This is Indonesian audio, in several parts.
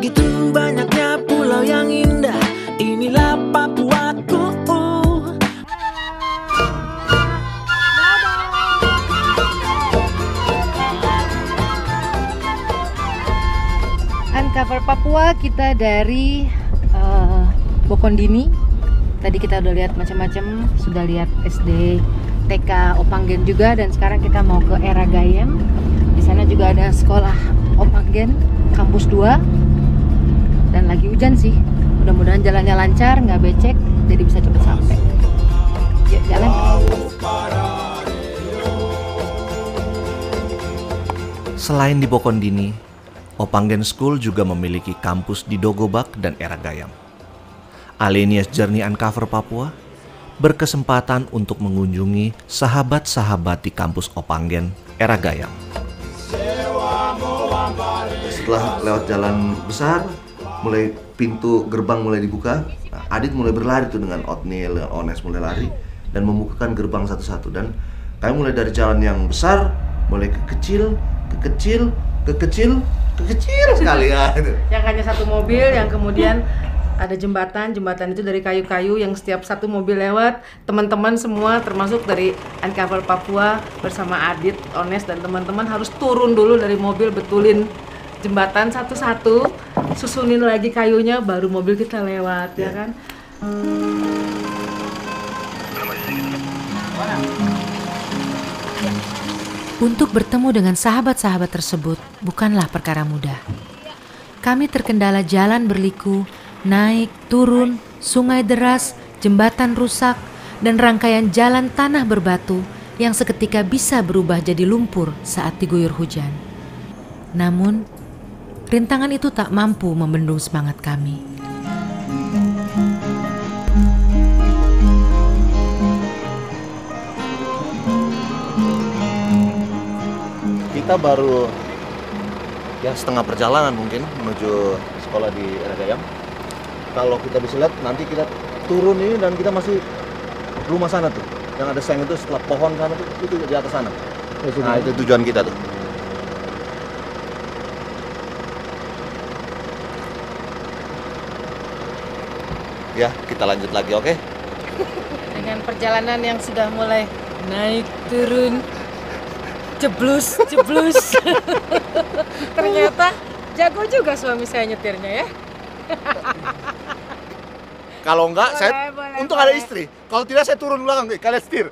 Begitu banyaknya pulau yang indah, inilah Papuaku. Uncover Papua kita dari Bokondini. Tadi kita udah lihat macam-macam, sudah lihat SD, TK, Opanggen juga, dan sekarang kita mau ke Eragayam. Di sana juga ada sekolah Opanggen, kampus 2. Dan lagi hujan sih. Mudah-mudahan jalannya lancar, nggak becek, jadi bisa cepet sampai. Yuk jalan. Selain di Bokondini, Opanggen School juga memiliki kampus di Dogobak dan Eragayam. Alenius Journey Uncover Papua berkesempatan untuk mengunjungi sahabat-sahabat di kampus Opanggen, Eragayam. Setelah lewat jalan besar, mulai pintu gerbang mulai dibuka, Adit mulai berlari tuh dengan Otniel, Ones mulai lari dan membukakan gerbang satu-satu. Dan kami mulai dari jalan yang besar, mulai ke kecil sekali ya. Yang hanya satu mobil, yang kemudian ada jembatan itu dari kayu-kayu yang setiap satu mobil lewat, teman-teman semua termasuk dari Uncover Papua bersama Adit, Ones dan teman-teman harus turun dulu dari mobil, betulin jembatan satu-satu, susunin lagi kayunya, baru mobil kita lewat, ya kan? Untuk bertemu dengan sahabat-sahabat tersebut bukanlah perkara mudah. Kami terkendala jalan berliku, naik, turun, sungai deras, jembatan rusak, dan rangkaian jalan tanah berbatu yang seketika bisa berubah jadi lumpur saat diguyur hujan. Namun, rintangan itu tak mampu membendung semangat kami. Kita baru ya setengah perjalanan mungkin menuju sekolah di Eragayam. Kalau kita bisa lihat nanti kita turun ini dan kita masih rumah sana tuh. Yang ada seng itu setelah pohon sana tuh, itu di atas sana. Nah, itu tujuan kita tuh. Ya, kita lanjut lagi, oke? Dengan perjalanan yang sudah mulai naik, turun, jeblus. Ternyata jago juga suami saya nyetirnya ya. Kalau enggak, untung ada istri. Kalau tidak, saya turun belakang, kalian setir.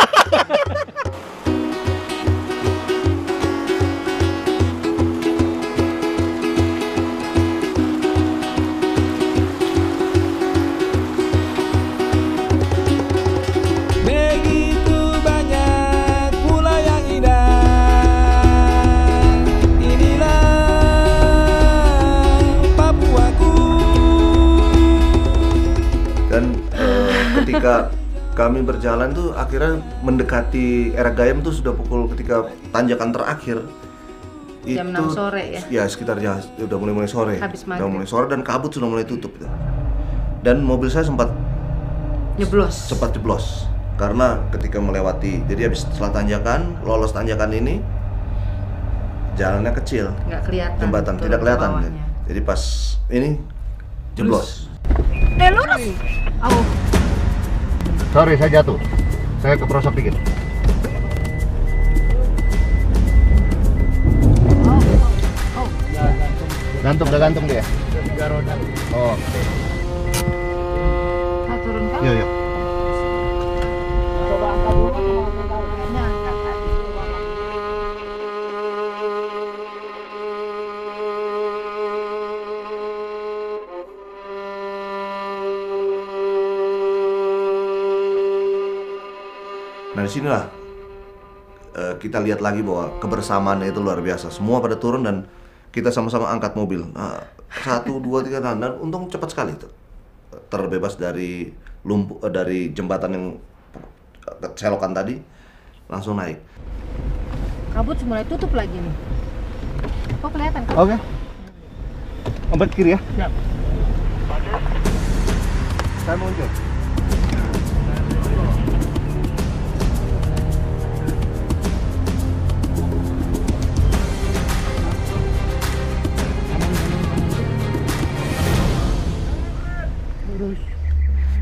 Begitu banyak pulau yang indah, inilah Papuaku. Dan ketika kami berjalan tuh akhirnya mendekati Eragayam tuh sudah pukul ketika tanjakan terakhir. Jam itu, 6 sore ya? Ya sekitar udah mulai sore. Habis maghrib. Udah mulai sore dan kabut sudah mulai tutup itu. Dan mobil saya sempat jeblos karena ketika melewati, jadi habis setelah tanjakan, lolos tanjakan ini jalannya kecil, Nggak kelihatan. jembatan tidak kelihatan. Jadi pas ini jeblos. Lurus. Sorry, saya jatuh. Saya keprosok dikit. Udah gantung dia. 3 roda. Oh. Turun kan? Iya. Coba angkat dulu. Angkat tadi. Nah disinilah kita lihat lagi bahwa kebersamaannya itu luar biasa. Semua pada turun dan kita sama-sama angkat mobil. 1, 2, 3 dan untung cepat sekali itu. Terbebas dari dari jembatan yang selokan tadi, langsung naik. Kabut mulai tutup lagi nih. Kok kelihatan kan? Oke. Obat kiri ya. Siap. Saya muncul.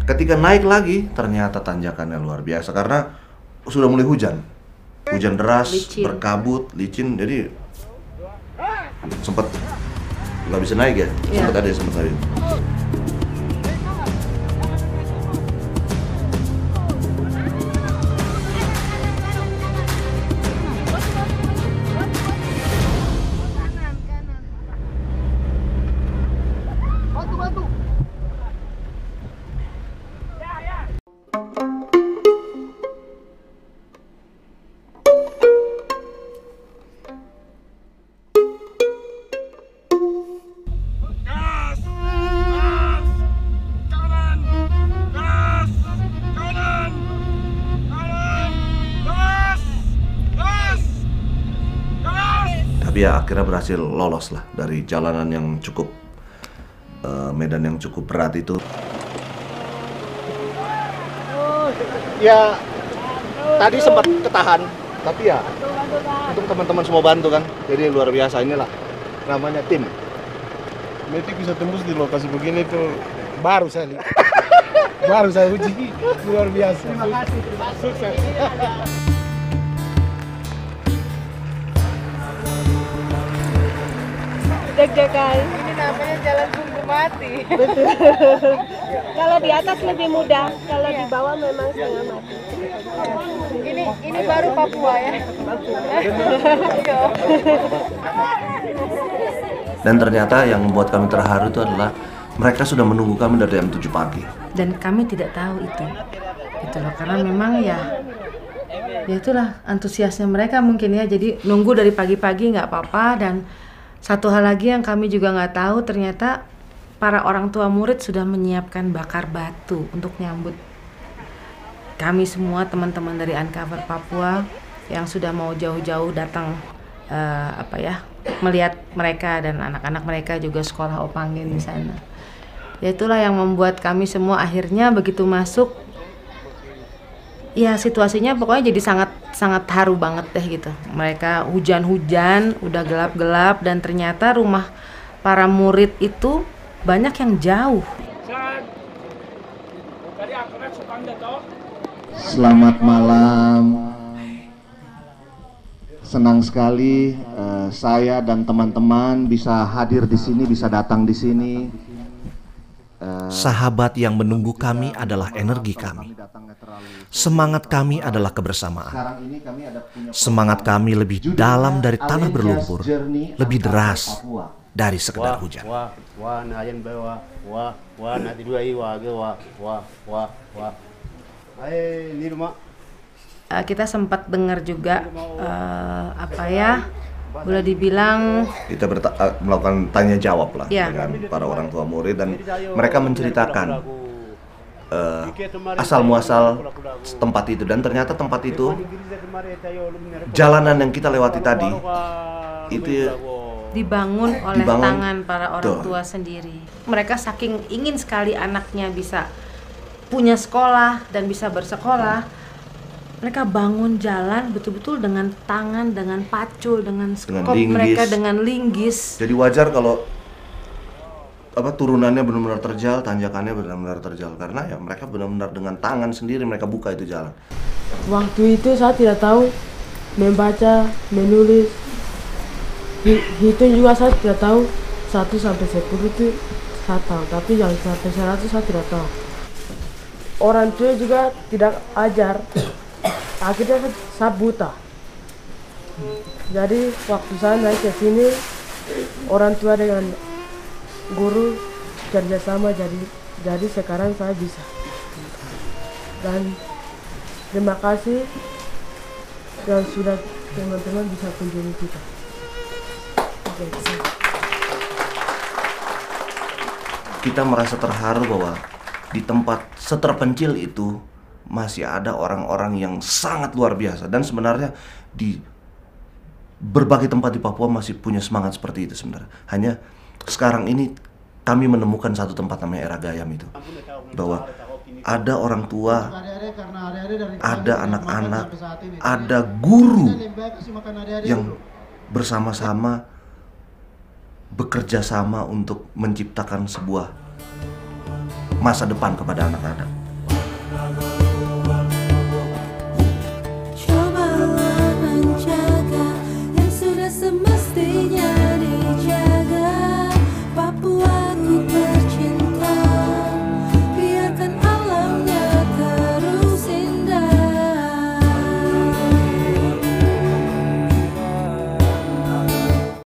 Ketika naik lagi, ternyata tanjakannya luar biasa karena sudah mulai hujan. Hujan deras, Licin. berkabut, licin, jadi sempat nggak bisa naik ya. Iya. Sempat ada yang sempat naik. Tapi ya akhirnya berhasil lolos lah dari jalanan yang cukup medan yang cukup berat itu. Ya tadi sempat ketahan, tapi ya untung teman-teman semua bantu kan, jadi luar biasa. Inilah namanya tim. Metik bisa tembus di lokasi begini tuh baru saya lihat. Baru saya uji, luar biasa. Terima kasih. Sukses. Deg-degan. Ini namanya jalan tunggu mati. Kalau di atas lebih mudah, kalau di bawah memang setengah mati. Ini baru Papua ya. Dan ternyata yang membuat kami terharu itu adalah mereka sudah menunggu kami dari jam 7 pagi. Dan kami tidak tahu itu. Gitu loh, karena memang ya itulah antusiasnya mereka mungkin ya. Jadi nunggu dari pagi-pagi nggak apa-apa. Dan satu hal lagi yang kami juga nggak tahu, ternyata para orang tua murid sudah menyiapkan bakar batu untuk nyambut kami semua, teman-teman dari Uncover Papua yang sudah mau jauh-jauh datang melihat mereka dan anak-anak mereka juga sekolah Opanggen di sana. Ya itulah yang membuat kami semua akhirnya begitu masuk, ya situasinya pokoknya jadi sangat haru banget deh gitu. Mereka hujan-hujan, udah gelap-gelap, dan ternyata rumah para murid itu banyak yang jauh. Selamat malam. Senang sekali saya dan teman-teman bisa hadir di sini, bisa datang di sini. Sahabat yang menunggu kami adalah energi kami. Semangat kami adalah kebersamaan. Semangat kami lebih dalam dari tanah berlumpur, lebih deras dari sekedar hujan. Kita sempat dengar juga boleh dibilang Kita melakukan tanya jawab lah Ya. dengan para orang tua murid, dan mereka menceritakan asal muasal tempat itu. Dan ternyata tempat itu, jalanan yang kita lewati tadi itu dibangun oleh tangan para orang Betul. tua sendiri. Mereka saking ingin sekali anaknya bisa punya sekolah dan bisa bersekolah, mereka bangun jalan betul-betul dengan tangan, dengan pacul, dengan skop linggis. mereka dengan linggis. Jadi wajar kalau turunannya benar-benar terjal, tanjakannya benar-benar terjal, karena ya mereka benar-benar dengan tangan sendiri mereka buka itu jalan. Waktu itu saya tidak tahu membaca, menulis, hitung juga saya tidak tahu. 1 sampai 10 itu saya tahu, tapi yang sampai 100 saya tidak tahu. Orang tua juga tidak ajar. Akhirnya saya buta. Jadi waktu saya naik ke sini, orang tua dengan guru kerjasama, jadi sekarang saya bisa. Dan terima kasih yang sudah teman-teman bisa kunjungi kita. Oke. Kita merasa terharu bahwa di tempat seterpencil itu masih ada orang-orang yang sangat luar biasa, dan sebenarnya di berbagai tempat di Papua masih punya semangat seperti itu sebenarnya. Hanya sekarang ini kami menemukan satu tempat namanya Era Gayam itu, bahwa ada orang tua, ada anak-anak, ada guru yang bersama-sama bekerja sama untuk menciptakan sebuah masa depan kepada anak-anak.